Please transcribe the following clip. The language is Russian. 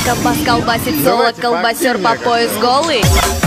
Колбас колбасит соло, Давайте колбасер по поактивнее пояс голый.